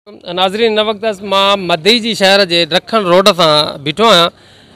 नाज़रीन हिन वक़्तु मां मदई जी शहर जे ॾखण रोड सां बीठो आहियां।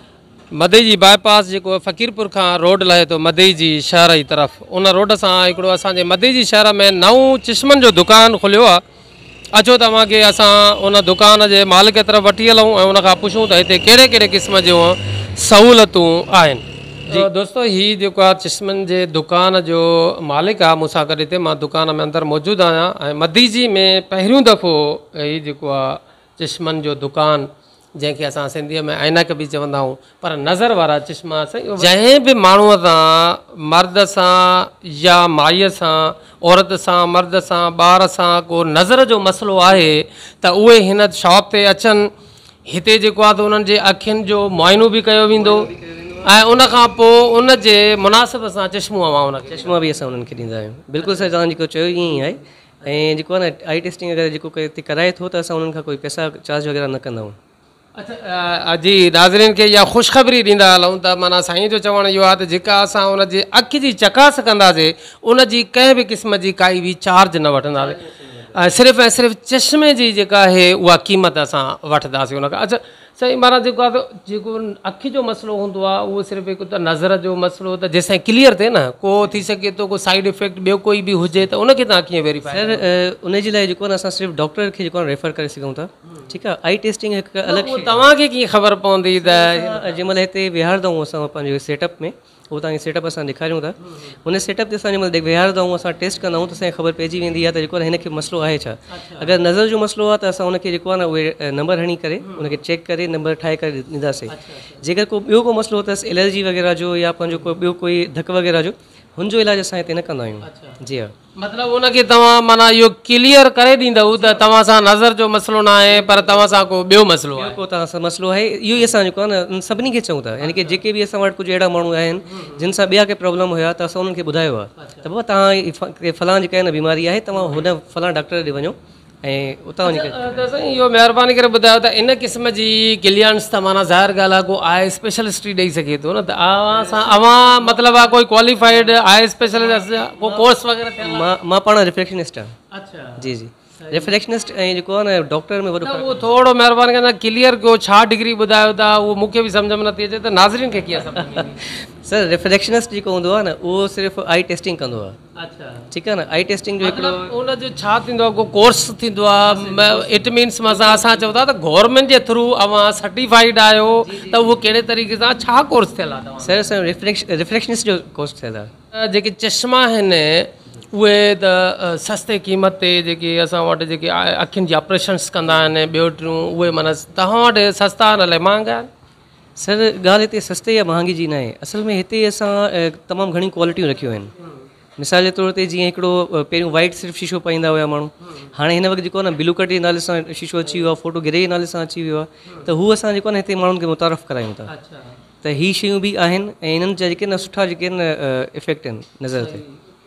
मदई जी बाईपास जेको फ़कीरपुर खां रोड लहे थो मदई जी शहर जी तरफ़, उन रोड सां हिकिड़ो असांजे मदई जी शहर में नओं चश्मनि जो दुकान खुलियो आहे। अचो तव्हांखे असां उन दुकान जे मालिक तरफ़ वठी हलूं ऐं उनखां पुछूं त हिते कहिड़े कहिड़े क़िस्म जूं सहूलतूं आहिनि। जी दोस्तो, हीअ जेको आहे चश्मनि जे दुकान जो मालिक आहे मूंसां गॾु हिते, मां दुकान में अंदरि मौजूदु आहियां ऐं मदी जी में पहिरियों दफ़ो हीअ जेको आहे चश्मनि जो दुकान, जंहिंखे असां सिंधीअ में ऐनक बि चवंदा आहियूं, पर नज़र वारा चश्मा जंहिं बि माण्हूअ सां, मर्द सां या माईअ सां, औरत सां, मर्द सां, ॿार सां को नज़र जो मसइलो आहे त उहे हिन शॉप ते अचनि। हिते जेको आहे त उन्हनि जे अखियुनि जो मुआइनो बि कयो वेंदो ऐं उनखां पोइ उन जे मुनासिब सां चश्मो चश्मा बि असां उन्हनि खे ॾींदा आहियूं। बिल्कुलु सर, तव्हां जेको चयो ईअं ई आहे। ऐं जेको आहे न आई टेस्टिंग अगरि जेको कराए थो त असां उन्हनि खां कोई पैसा चार्ज वग़ैरह न कंदा आहियूं। अच्छा जी, नाज़रीन खे इहा ख़ुशख़बरी ॾींदा हलूं त माना साईं जो चवणु इहो आहे त जेका असां उन जे अखि जी चकास कंदासीं उन जी कंहिं बि क़िस्म जी काई बि चार्ज न वठंदासीं ऐं सिर्फ़ु चश्मे जी जेका आहे उहा क़ीमत असां वठंदासीं उनखां। अच्छा साईं, माना जेको आहे त जेको अखि जो मसइलो हूंदो आहे उहो सिर्फ़ु हिकु त नज़र जो मसइलो, त जेसिताईं क्लियर थिए न, को थी सघे थो को साइड इफेक्ट ॿियो कोई बि हुजे त उनखे तव्हां कीअं वेरीफाई? सर उनजे लाइ जेको आहे न असां सिर्फ़ु डॉक्टर खे जेको आहे रेफर करे सघूं था। ठीकु आहे, आई टेस्टिंग हिकु अलॻि तव्हांखे कीअं ख़बर पवंदी त जंहिं महिल हिते विहारंदा आहियूं असां पंहिंजे सेटअप में, उहो तव्हांखे सेटअप असां ॾेखारियूं था। हुन सेटअप ते असां जंहिं महिल विहारंदा आहियूं, असां टेस्ट कंदा आहियूं त असांखे ख़बर पइजी वेंदी आहे त जेको आहे हिनखे मसइलो आहे छा। अगरि नज़र जो मसइलो आहे त असां उनखे जेको आहे न उहे नंबर हणी करे उनखे चेक करे नंबर ठाहे करे ॾींदासीं। जेकर को ॿियो को मसइलो अथसि एलर्जी वग़ैरह जो या पंहिंजो को ॿियो कोई धक वग़ैरह जो, हुनजो इलाजु असां हिते न कंदा आहियूं। जी हा, मतिलबु उनखे तव्हां माना इहो क्लियर करे ॾींदव त तव्हां सां नज़र जो मसइलो न आहे, पर तव्हां सां को ॿियो मसइलो आहे, को तव्हां सां मसइलो आहे। इहो ई असां जेको आहे न सभिनी खे चऊं था, यानी कि जेके बि असां वटि कुझु अहिड़ा माण्हू आहिनि जिन सां ॿिया के प्रॉब्लम हुया त असां उन्हनि खे ॿुधायो आहे त बाबा तव्हां फलां जेका आहे न बीमारी आहे, तव्हां हुन फलां डॉक्टर ॾे वञो ऐं उतां वञी करे। साईं इहो महिरबानी करे ॿुधायो त इन क़िस्म जी क्लियरेंस त माना ज़ाहिर ॻाल्हि आहे को आई स्पेशलिस्ट ॾेई सघे थो न, त अवां मतिलबु आहे कोई क्वालिफाइड आई स्पेशलिस्ट को कोर्स वग़ैरह? मां पाण रिफ्लेक्शनिस्ट आहियां। अच्छा जी जी, रिफ्लेक्शनिस्ट ऐं जेको आहे न डॉक्टर में वॾो उहो थोरो महिरबानी कंदा क्लियर कयो, छा डिग्री ॿुधायो था उहो मूंखे बि सम्झ में नथी अचे त नाज़रीन खे कीअं सम्झ? सर रिफ्लेक्शनिस्ट जेको हूंदो आहे न उहो सिर्फ़ु आई टेस्टिंग कंदो आहे। अच्छा ठीकु आहे न, आई टेस्टिंग जो हिकिड़ो उनजो छा थींदो आहे, को कोर्स थींदो आहे? इट मीन्स असां चऊं था त गवर्नमेंट जे थ्रू अवां सर्टिफाइड आहियो त उहो कहिड़े तरीक़े सां छा कोर्स थियल आहे? सर असांजो रिफ्लेक्शनिस्ट जो कोर्स थियल आहे। जेके चश्मा आहिनि उहे त सस्ते क़ीमत ते जेके असां वटि जेके अखियुनि जी ऑपरेशन्स कंदा आहिनि ॿियो टियों, उहे माना तव्हां वटि सस्ता आहिनि अलाए महांगा आहिनि? सर ॻाल्हि हिते सस्ते या महांगी जी न आहे, असल में हिते असां तमामु घणी क्वालिटियूं रखियूं आहिनि। मिसाल जे तौर ते जीअं हिकिड़ो पहिरियों वाइट सिर्फ़ु शीशो पाईंदा हुया माण्हू, हाणे हिन वक़्तु जेको आहे न ब्लू कट जे नाले सां शीशो अची वियो आहे, फोटो ग्रे जे नाले सां अची वियो आहे, त हू असां जेको आहे न हिते माण्हुनि खे मुतारफ़ करायूं था। त हीअ शयूं बि आहिनि ऐं हिननि जा जेके न सुठा जेके न इफेक्ट आहिनि नज़र ते।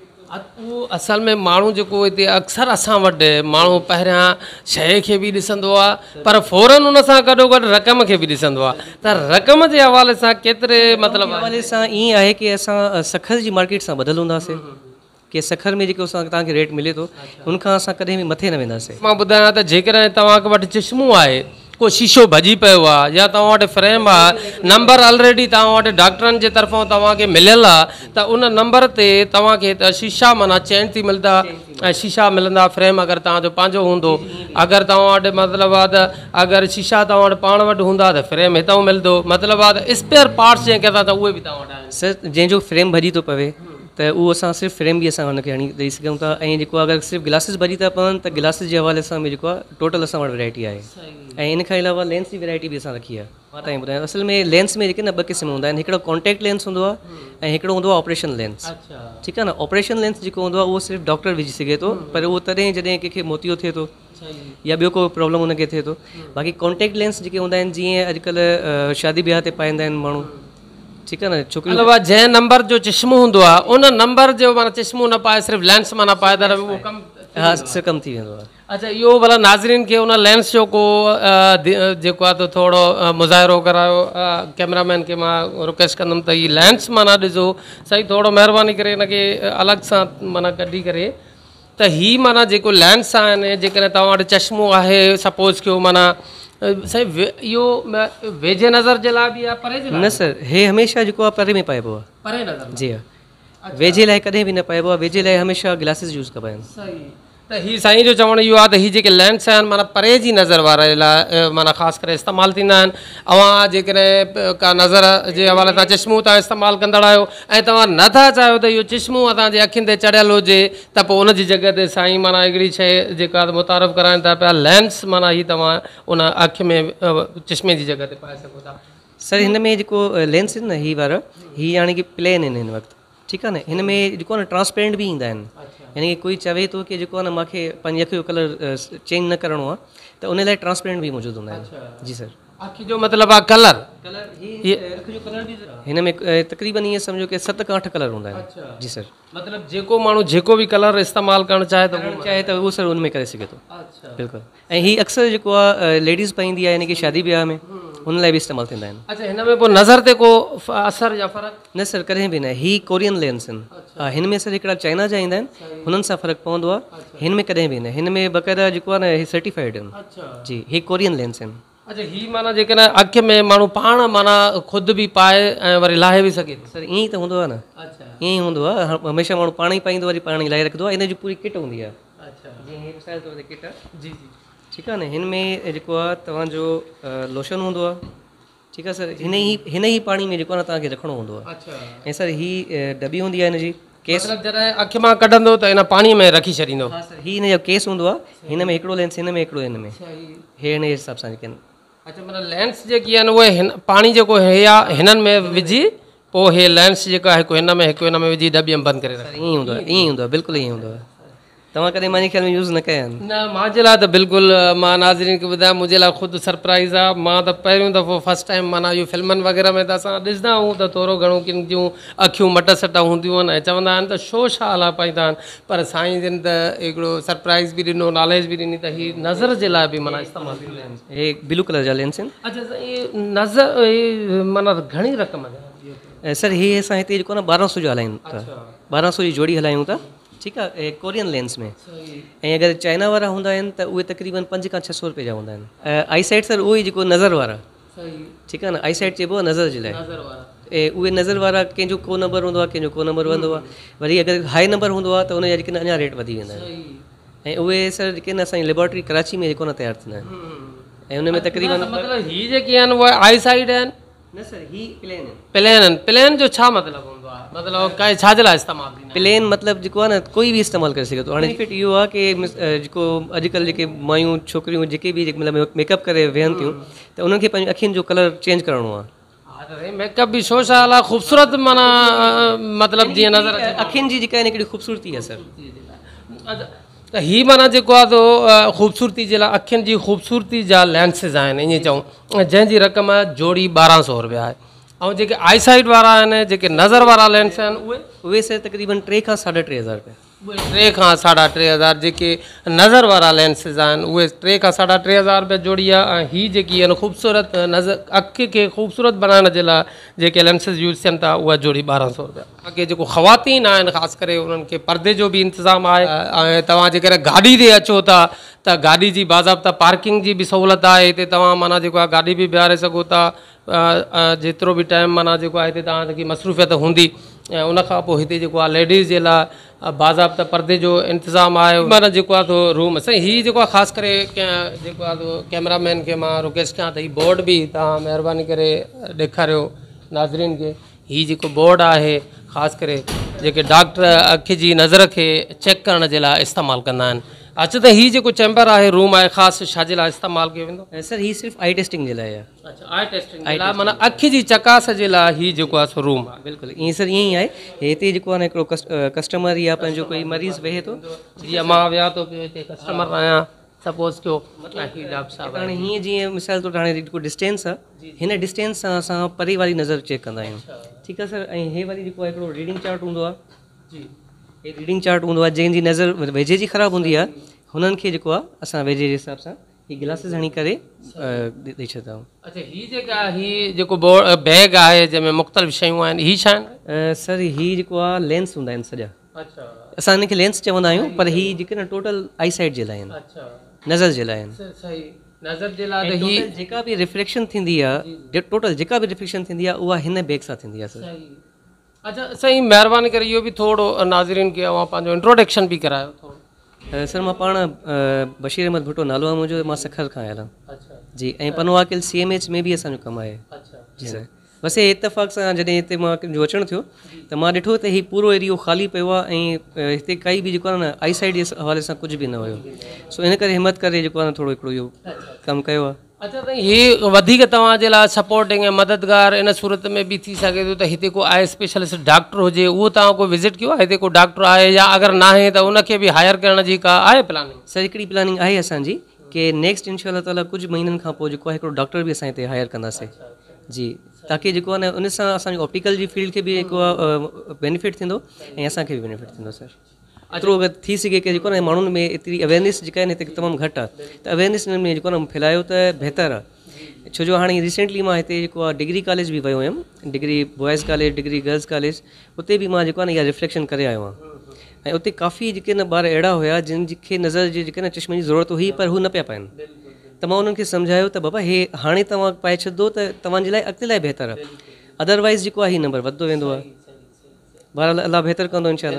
उहो असल में माण्हू जेको हिते अक्सर असां वटि माण्हू पहिरियां शइ खे बि ॾिसंदो आहे, पर फौरन उन सां गॾो गॾु रक़म खे बि ॾिसंदो आहे। त रक़म जे हवाले सां केतिरे मतिलबु हवाले सां ईअं आहे की असां सखर जी मार्केट सां ॿधल हूंदासीं की सखर में जेको असां तव्हांखे रेट मिले थो हुनखां असां कॾहिं बि मथे न वेंदासीं। मां ॿुधायां त जेकॾहिं तव्हां वटि चश्मो आहे, को शीशो भॼी पियो आहे या तव्हां वटि फ्रेम आहे, नंबर ऑलरेडी तव्हां वटि डॉक्टरनि जे तरफ़ां तव्हांखे मिलियल आहे, त उन नंबर ते तव्हांखे त शीशा माना चेंज थी मिलंदा ऐं शीशा मिलंदा। फ्रेम अगरि तव्हांजो पंहिंजो हूंदो, अगरि तव्हां वटि मतिलबु आहे त अगरि शीशा तव्हां वटि पाण वटि हूंदा त फ्रेम हितां मिलंदो, मतिलबु आहे त स्पेयर पार्ट्स जंहिंखे असां त उहे बि तव्हां वटि आहिनि। सर जंहिंजो फ्रेम भॼी थो पवे त उहो असां सिर्फ़ु फ्रेम बि असां हुनखे हणी ॾेई सघूं था। ऐं जेको अगरि सिर्फ़ु गिलासिस भॼी था पवनि त गिलासिस जे हवाले सां बि जेको आहे टोटल असां वटि वैराइटी आहे। ऐं इन खां अलावा लेंस जी वैराइटी बि असां रखी आहे। मां तव्हांखे ॿुधायां, असल में लेंस में जेके न ॿ क़िस्म हूंदा आहिनि, हिकिड़ो कॉन्टेक्ट लेंस हूंदो आहे ऐं हिकिड़ो हूंदो आहे ऑपरेशन लेंस। ठीकु आहे न, ऑपरेशन लेंस जेको हूंदो आहे उहो सिर्फ़ु डॉक्टर विझी सघे थो, पर उहो तॾहिं जॾहिं कंहिंखे मोतियो थिए थो या ॿियो को प्रॉब्लम हुनखे थिए थो। बाक़ी कॉन्टेक्ट लेंस जेके हूंदा आहिनि, जीअं अॼुकल्ह शादी ब्याह ते पाईंदा आहिनि माण्हू, ठीकु आहे न, छोकिरी जंहिं नंबर जो चश्मो हूंदो आहे उन नंबर जो माना चश्मो न पाए, सिर्फ़ु लेंस माना पाए त उहो कमु हा सर कमु थी वेंदो आहे। अच्छा, इहो भला नाज़रीन खे उन लेंस जो को जेको आहे त थोरो मुज़ाहिरो करायो। कैमरामैन खे मां रिक्वेस्ट कंदुमि त हीअ लेंस माना ॾिसो सही, थोरो महिरबानी करे हिनखे अलॻि सां माना कढी करे त ही माना जेको लेंस आहिनि जेकॾहिं तव्हां वटि चश्मो आहे सपोज़ कयो माना साईं इहो वेझे नज़र जे लाइ बि आहे परे जे लाइ न सर हे हमेशह जेको आहे परे में पाइबो आहे परे नज़र जी हा वेझे लाइ कॾहिं बि न पाइबो आहे वेझे लाइ हमेशह ग्लासिस यूज़ कबा आहिनि सही त ही साईं जो चवणु इहो आहे त ही जेके लेंस आहिनि माना परे जी नज़र वारे लाइ माना ख़ासि करे इस्तेमालु थींदा आहिनि अवां जेकॾहिं का नज़र जे हवाले सां चश्मो तव्हां इस्तेमालु कंदड़ आहियो ऐं तव्हां नथा चाहियो त इहो चश्मो असांजे अखियुनि ते चढ़ियल हुजे त पोइ उनजी जॻह ते साईं माना हिकिड़ी शइ जेका मुतारफ़ कराइनि था पिया लेंस माना ही तव्हां उन अखि में चश्मे जी जॻह ते पाए सघो था सर हिन में जेको लेंस आहिनि न ही वारा ही यानी कि प्लेन आहिनि हिन वक़्तु ठीकु आहे न हिन में जेको आहे न ट्रांसपेरेंट बि ईंदा आहिनि यानी कि कोई चवे थो की जेको आहे न मूंखे पंहिंजी अखि जो कलर चेंज न करिणो आहे त उन लाइ ट्रांसपेरेंट बि मौजूदु हूंदा आहिनि जी सर अखि जो मतिलबु आहे कलर हिन में तक़रीबन ईअं सम्झो कि 7 खां 8 कलर हूंदा आहिनि जी सर मतिलबु जेको माण्हू जेको बि कलर इस्तेमालु करणु चाहे त उहो सर उनमें करे सघे थो बिल्कुलु ऐं ही अक्सर जेको आहे लेडीज़ पाईंदी आहे यानी कि शादी ब्याह में हुन लाइ बि इस्तेमालु थींदा आहिनि अच्छा हिन में पोइ नज़र ते को असर या फ़र्क़ु न सर कॾहिं बि न ही कोरियन लेंस आहिनि हा हिन में सर हिकिड़ा चाइना जा ईंदा आहिनि हुननि सां फ़र्क़ु पवंदो आहे हिन में कॾहिं बि न हिन में बक़ाइदा जेको आहे न ही सर्टिफाइड आहिनि जी ही कोरियन लेंस आहिनि अच्छा ही माना जेकॾहिं अखि में माण्हू पाण माना ख़ुदि बि पाए ऐं वरी लाहे बि सघे थो सर ईअं ई त हूंदो आहे न ईअं ई हूंदो आहे हमेशह माण्हू पाण ई पाईंदो वरी पाण ई लाहे रखंदो आहे इन जी पूरी किट हूंदी आहे जीअं ही मिसाल तौर ते किट आहे जी जी ठीकु आहे न हिन में जेको आहे तव्हांजो लोशन हूंदो आहे ठीकु आहे सर हिन ई पाणी में जेको आहे न तव्हांखे रखिणो हूंदो आहे ऐं सर ही डबी हूंदी आहे हिनजी केस जॾहिं अखि मां कढंदो त इन पाणीअ में रखी छॾींदो हा सर ही हिन जो केस हूंदो आहे हिन में हिकिड़ो लेंस हिन में हिकिड़ो हिन में हे हिन जे हिसाब सां जेके आहिनि अच्छा मतिलबु लेंस जेकी आहिनि उहे हिन पाणी जेको हे आहे हिननि में विझी पोइ हे लेंस जेका हिकु हिन में हिकु हिन में विझी डॿीअ में बंदि करे ईअं ई हूंदो आहे ईअं ई हूंदो आहे बिल्कुलु ईअं हूंदो आहे तव्हां कॾहिं मुंहिंजे ख़्याल में यूज़ न कया आहिनि न मुंहिंजे लाइ त बिल्कुलु मां नाज़रीन खे ॿुधायां मुंहिंजे लाइ ख़ुदि सरप्राइज़ आहे मां त पहिरियों दफ़ो फस्ट टाइम माना इहो फिल्मनि वग़ैरह में त असां ॾिसंदा आहियूं त थोरो घणो किन जूं अखियूं मट सट हूंदियूं आहिनि ऐं चवंदा आहिनि त शो छा हला पाईंदा आहिनि पर साईं जन त हिकिड़ो सरप्राइज़ बि ॾिनो नॉलेज बि ॾिनी त हीअ नज़र जे लाइ बि माना इस्तेमालु थींदा आहिनि हे ब्लू कलर जा लेंस आहिनि अच्छा साईं नज़र माना घणी रक़म जा सर ही असां हिते जेको न 1200 जो हलायूं था 1200 जी जोड़ी हलायूं था ठीकु आहे कोरियन लेंस में ऐं अगरि चाइना वारा हूंदा आहिनि त उहे तक़रीबन 500 खां 600 रुपए जा हूंदा आहिनि आई साइड सर उहो ई जेको नज़र वारा ठीकु आहे न आई साइड चइबो आहे नज़र जे लाइ ऐं उहे नज़र वारा कंहिंजो को नंबर हूंदो आहे कंहिंजो को नंबर हूंदो आहे वरी अगरि हाई नंबर हूंदो आहे त उनजा जेके अञा रेट वधी वेंदा आहिनि ऐं उहे सर जेके न असांजी लेबोरेटरी कराची में जेको न तयारु थींदा आहिनि ऐं उन में तक़रीबन मतिलबु हीअ जेके आहिनि उहे आई साइड आहिनि न सर ही प्लेन प्लेन प्लेन जो छा मतिलबु हूंदो आहे मतिलबु काई छाजे लाइ इस्तेमालु थींदा प्लेन मतिलबु जेको आहे न कोई बि इस्तेमालु करे सघे थो हाणे बेनिफिट इहो आहे की जेको अॼुकल्ह जेके मायूं छोकिरियूं जेके बि मतिलबु मेकअप करे वेहनि थियूं त उन्हनि खे पंहिंजी अखियुनि जो कलर चेंज करिणो आहे मेकअप बि शो छा आहे ख़ूबसूरत माना मतिलबु जीअं नज़र अखियुनि जी जेका आहिनि हिकिड़ी ख़ूबसूरती आहे सर त हीअ माना जेको आहे तो ख़ूबसूरती जे लाइ अखियुनि जी ख़ूबसूरती जा लेंसिस आहिनि ईअं चऊं जंहिंजी रक़म जोड़ी 1200 रुपया आहे ऐं जेके आई साइड वारा आहिनि जेके नज़र वारा लेंस आहिनि उहे सर तक़रीबन 3 खां 3.5 हज़ार रुपया 3 खां 3.5 जेके नज़र वारा लेंसिस आहिनि उहे 3 खां 3.5 रुपया जोड़ी आहे ऐं हीअ जेकी आहे न ख़ूबसूरत नज़र अखि खे ख़ूबसूरत बनाइण जे लाइ जेके लेंसिस यूज़ थियनि था उहा जोड़ी 1200 रुपया बाक़ी जेको ख़वातीन आहिनि ख़ासि करे उन्हनि खे परदे जो बि इंतिज़ामु आहे ऐं तव्हां जेकॾहिं गाॾी ते अचो था त गाॾी जी बाज़ाब्ता पार्किंग जी बि सहूलियत आहे हिते तव्हां माना जेको आहे गाॾी बि बीहारे सघो था जेतिरो बि टाइम माना जेको आहे हिते तव्हांजी मसरूफ़ियत हूंदी ऐं उनखां पोइ हिते जेको आहे लेडीज़ जे लाइ बाज़ाब्ता परदे जो इंतिज़ामु आहे माना जेको आहे तो रूम साईं हीअ जेको आहे ख़ासि करे जेको आहे तो कैमरामैन खे मां रिक्वेस्ट कयां त हीअ बोर्ड बि तव्हां महिरबानी करे ॾेखारियो नाज़रीन खे हीअ जेको बोर्ड आहे ख़ासि करे जेके डॉक्टर अखि जी नज़र खे चेक करण जे लाइ इस्तेमालु कंदा आहिनि अच्छा त हीअ जेको चैम्बर आहे रूम आहे ख़ासि छाजे लाइ इस्तेमालु कयो वेंदो सर हीअ सिर्फ़ु आई टेस्टिंग जे लाइ आहे अच्छा आई टेस्टिंग जे लाइ माना अखि जी चकास जे लाइ हीअ जेको आहे सो रूम आहे बिल्कुलु ईअं सर ईअं ई आहे हिते जेको आहे न हिकिड़ो कस्टमर या पंहिंजो कोई मरीज़ वेहे थो जीअं मां विया थो पियो हिते कस्टमर आहियां सपोज़ कयो डॉक्टर साहिबु हाणे हीअं जीअं मिसाल तौरु हाणे जेको डिस्टेंस आहे हिन डिस्टेंस सां असां परे वारी नज़र चेक कंदा आहियूं ठीकु आहे सर ऐं हे वरी जेको आहे हिकिड़ो रीडिंग चार्ट हूंदो आहे जी हे रीडिंग चार्ट हूंदो आहे जंहिंजी नज़र वेझे जी ख़राबु हूंदी आहे हुननि खे जेको आहे असां वेझे जे हिसाब सां हीअ ग्लासिस हणी करे ॾेई छॾंदा आहियूं अच्छा हीअ जेका हीअ जेको बैग आहे जंहिंमें मुख़्तलिफ़ शयूं आहिनि हीअ छा आहिनि सर हीअ जेको आहे लेंस हूंदा आहिनि सॼा अच्छा असां हिनखे लेंस चवंदा आहियूं, पर ही जेके न टोटल आई साइट जे लाइ आहिनि, अच्छा नज़र जे लाइ आहिनि। सही नज़र जे लाइ ऐं त ही total जेका बि रिफ्लेक्शन थींदी आहे, टोटल जेका बि रिफ्लेक्शन थींदी आहे उहा हिन बैग सां थींदी आहे सर। सही अच्छा साईं महिरबानी करे इहो बि थोरो नाज़रीन खे अवां पंहिंजो इंट्रोडक्शन बि करायो थोरो। सर मां पाण बशीर अहमद भुट्टो नालो आहे मुंहिंजो, मां सखर खां आयल आहियां अच्छा जी, ऐं पनवाकिल CMH में बि असांजो कमु आहे अच्छा जी सर। बसि हे इतफ़ाक़ सां जॾहिं हिते मां जो अचणु थियो त मां ॾिठो त हीउ पूरो एरियो ख़ाली पियो आहे ऐं हिते काई बि जेको आहे न आई साइड जे हवाले सां कुझु बि न हुयो, सो इन करे हिमत करे जेको आहे न थोरो हिकिड़ो इहो कमु कयो आहे। अच्छा साईं ही वधीक तव्हांजे लाइ सपोर्टिंग ऐं मददगार इन सूरत में बि थी सघे थो त हिते को आई स्पेशलिस्ट डॉक्टर हुजे, उहो तव्हां को विज़िट कयो आहे? हिते को डॉक्टर आहे या अगरि न आहे त उनखे बि हायर करण जी का आहे प्लानिंग? सर हिकिड़ी प्लानिंग आहे असांजी कि नेक्स्ट इंशाअल्लाह ताला कुझु महीननि खां पोइ जेको आहे हिकिड़ो डॉक्टर बि असां हिते हायर कंदासीं जी, ताकी जेको आहे न उन सां असांजी ऑप्टिकल जी फील्ड खे बि जेको आहे बेनिफिट थींदो ऐं असांखे बि बेनिफिट थींदो सर। एतिरो अगरि थी सघे की जेको आहे माण्हुनि में एतिरी अवेयरनेस जेका आहे न हिते तमामु घटि आहे, त अवेयरनेस में जेको आहे न फैलायो त बहितरु आहे। छो जो हाणे रिसेंटली मां हिते जेको आहे डिग्री कॉलेज बि वियो हुयुमि, degree boys college, degree girls college, उते बि मां जेको आहे न इहा रिफ्लेक्शन करे आयो आहियां। ऐं उते काफ़ी जेके न ॿार अहिड़ा हुया जिन खे नज़र जे जेके न चश्मे जी ज़रूरत हुई पर हू न पिया पाइनि, त मां उन्हनि खे सम्झायो त बाबा हे हाणे तव्हां पाए छॾंदो त तव्हांजे लाइ अॻिते लाइ बहितरु आहे, अदरवाइज़ जेको आहे हीउ नंबर वधंदो वेंदो आहे। बहरहाल अलाह बहितरु कंदो इंशाअल्लाह।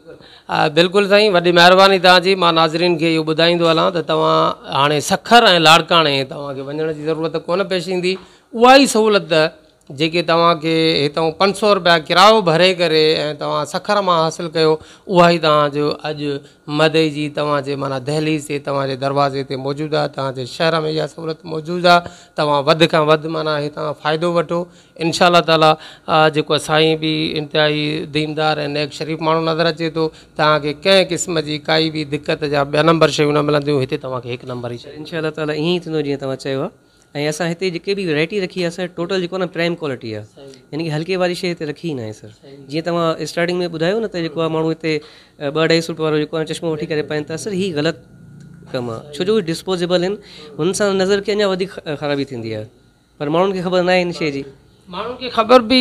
हा बिल्कुलु साईं, वॾी महिरबानी तव्हांजी। मां नाज़रीन खे इहो ॿुधाईंदो हलां त तव्हां हाणे सखर ऐं लाड़काणे तव्हांखे वञण जी ज़रूरत कोन पेश ईंदी। उहा ई सहूलियत जेके तव्हांखे हितां 500 रुपया किरायो भरे करे ऐं तव्हां सखर मां हासिलु कयो, उहा ई तव्हांजो अॼु मदई जी तव्हांजे माना दहलीज़ ते तव्हांजे दरवाज़े ते मौजूदु आहे। तव्हांजे शहर में इहा सहूलियत मौजूदु आहे, तव्हां वधि खां वधि माना हितां फ़ाइदो वठो। इनशा ताला जेको साईं बि इंतिहाई दीनदार ऐं नेक शरीफ़ माण्हू नज़र अचे थो। तव्हांखे कंहिं क़िस्म जी काई बि दिक़त जा ॿिया नंबर शयूं न मिलंदियूं, हिते तव्हांखे हिकु नंबर ई शइ इंशाअल्लाह ताला ईअं ई थींदो जीअं तव्हां चयो आहे। ऐं असां हिते जेके बि वैरायटी रखी आहे सर, टोटल जेको आहे न प्राइम क्वालिटी आहे, यानी कि हल्के वारी शइ हिते रखी ई न आहे सर। जीअं तव्हां स्टार्टिंग में ॿुधायो न त जेको आहे माण्हू हिते 2-250 रुपये वारो जेको आहे चश्मो वठी करे पाइनि था, सर हीअ ग़लति कमु आहे। छो जो उहे डिस्पोजेबल आहिनि, हुन सां नज़र खे अञा वधीक ख़राबी थींदी आहे, पर माण्हुनि खे ख़बर न आहे हिन शइ जी। माण्हुनि खे ख़बर बि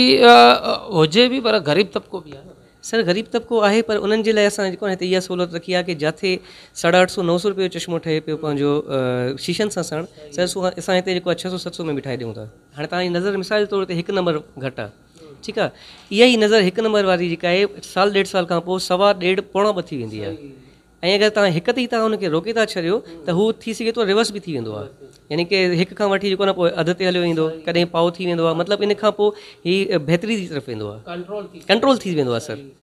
हुजे बि, पर ग़रीब तबिको बि आहे सर। ग़रीब तबिको आहे, पर उन्हनि जे लाइ असां जेको आहे हिते इहा सहूलियत रखी आहे कि जिथे 850-900 रुपये जो चश्मो ठहे पियो पंहिंजो शीशनि सां साण, सर असां हिते जेको आहे 600-700 में बि ठाहे ॾियूं था। हाणे तव्हांजी नज़र मिसाल जे तौर ते 1 नंबर घटि आहे, ठीकु आहे, इहा ई नज़र 1 नंबर वारी जेका आहे 1-1.5 साल खां पोइ 1.25 पौणा 2 थी वेंदी आहे। ऐं अगरि तव्हां हिक ते ई तव्हां हुनखे रोके था छॾियो त हू थी सघे थो रिवर्स बि थी वेंदो आहे, यानी कि 1 खां वठी जेको न पोइ अध ते हलियो ईंदो, कॾहिं पाउ थी वेंदो आहे, मतिलबु इन खां पोइ हीउ बहितरी जी तरफ़ वेंदो आहे, कंट्रोल थी वेंदो आहे सर।